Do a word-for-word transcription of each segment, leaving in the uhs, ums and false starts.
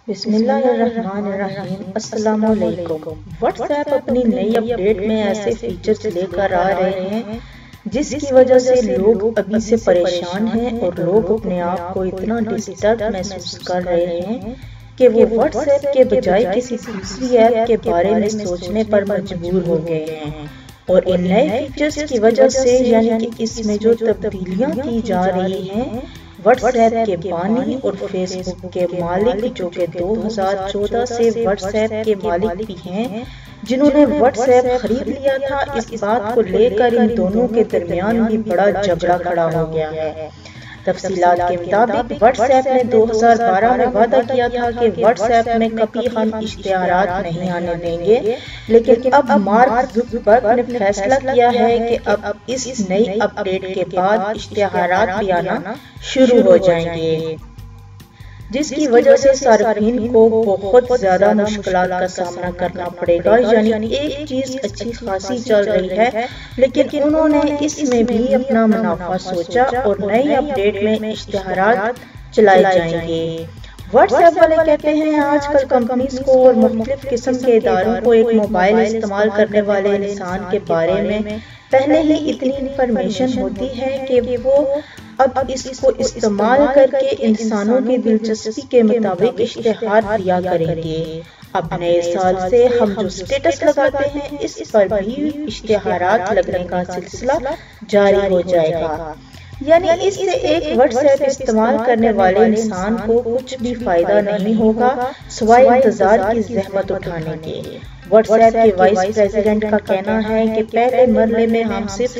بسم اللہ الرحمن الرحیم۔ السلام علیکم۔ واٹس ایپ اپنی نئی اپ ڈیٹ میں ایسے فیچرز لے کر آ رہے ہیں جس کی وجہ سے لوگ ابھی سے پریشان ہیں اور لوگ اپنے آپ کو اتنا ڈسٹرب محسوس کر رہے ہیں کہ وہ واٹس ایپ کے بجائے کسی دوسری ایپ کے بارے میں سوچنے پر مجبور ہو گئے ہیں۔ اور ان نئے فیچرز کی وجہ سے یعنی کہ اس میں جو تبدیلیاں کی جا رہی ہیں، واٹس ایپ کے بانی اور فیس بک کے مالک جو کہ دو ہزار چودہ سے واٹس ایپ کے مالک بھی ہیں، جنہوں نے واٹس ایپ خرید لیا تھا، اس بات کو لے کر ان دونوں کے درمیان بھی بڑا جھگڑا کھڑا ہو گیا ہے۔ تفصیلات کے مطابق واٹس ایپ نے دو ہزار بارہ میں وعدہ کیا تھا کہ واٹس ایپ میں کبھی ہم اشتہارات نہیں آنے دیں گے، لیکن اب مارک زکربرگ نے فیصلہ کیا ہے کہ اب اس نئی اپ ڈیٹ کے بعد اشتہارات بھی آنا شروع ہو جائیں گے، جس کی وجہ سے صارفین کو بہت زیادہ مشکلات کا سامنا کرنا پڑے گا۔ یعنی ایک چیز اچھی خاصی چل رہی ہے، لیکن انہوں نے اس میں بھی اپنا منافع سوچا اور نئی اپ ڈیٹ میں اشتہارات چلائے جائیں گے۔ واٹس ایپ والے کہتے ہیں آج کل کمپنیز کو اور مختلف قسم کے اداروں کو ایک موبائل استعمال کرنے والے انسان کے بارے میں پہلے ہی اتنی انفارمیشن ہوتی ہے کہ وہ اب اس کو استعمال کر کے انسانوں کی دلچسپی کے مطابق اشتہار دیا کریں گے۔ اب نئے سال سے ہم جو سٹیٹس لگاتے ہیں اس پر بھی اشتہارات لگنے کا سلسلہ جاری ہو جائے گا۔ یعنی اس سے ایک واٹس ایپ استعمال کرنے والے انسان کو کچھ بھی فائدہ نہیں ہوگا سوائے انتظار کی زحمت اٹھانے کے۔ واٹس ایپ کے وائس پریزیڈنٹ کا کہنا ہے کہ پہلے مرحلے میں ہم صرف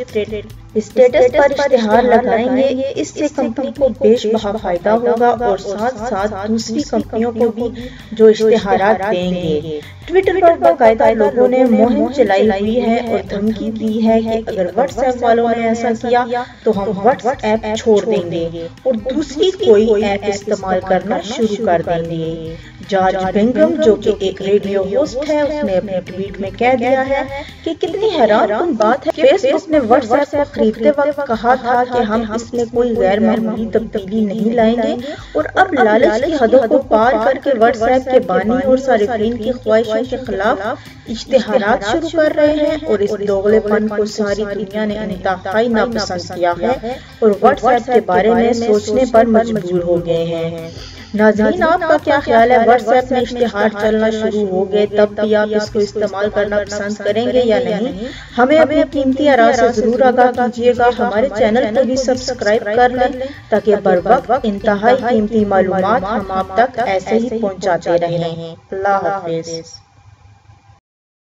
اسٹیٹس پر اشتہار لگائیں گے، اس سے کمپنی کو بیش بہا فائدہ ہوگا اور ساتھ ساتھ دوسری کمپنیوں کو بھی جو اشتہارات دیں گے۔ ٹویٹر پر باقاعدہ لوگوں نے مہم چلائی ہوئی ہے اور دھمکی دی ہے کہ اگر واٹس ایپ والوں نے ایسا کیا تو ہم واٹس ایپ چھوڑ دیں گے اور دوسری کوئی ایپ استعمال کرنا شروع کر دیں گے۔ جارج بنگم جو کہ ایک ریڈیو ہوسٹ ہے، اس نے اپنے ٹویٹ میں کہہ دیا ہے کہ کتنی حیران کن بات ہے، فیس بک نے واٹس ایپ کو خریدتے وقت کہا تھا کہ ہم اس میں کوئی غیر معمولی تبدیلی نہیں لائیں گے، اور اب لالچ کی حدوں کو پار کر کے واٹس ایپ کے بانی اور صارفین کی خواہشوں کے خلاف اشتہارات شروع کر رہے ہیں، اور اس دوغلے پن کو ساری دنیا نے انتہائی ناپسند کیا ہے اور واٹس ایپ کے بارے میں سوچنے پر مجبور ہو گئے ہیں۔ ناظرین، آپ کا کیا خیال ہے؟ واٹس ایپ میں اشتہار چلنا شروع ہو گئے، تب بھی آپ اس کو استعمال کرنا پسند کریں گے یا نہیں؟ ہمیں اپنی قیمتی آراء سے ضرور آگاہ کیجیے گا۔ ہمارے چینل کو بھی سبسکرائب کر لیں تاکہ بر وقت انتہائی قیمتی معلومات ہم آپ تک ایسے ہی پہنچاتے رہیں۔ اللہ حافظ۔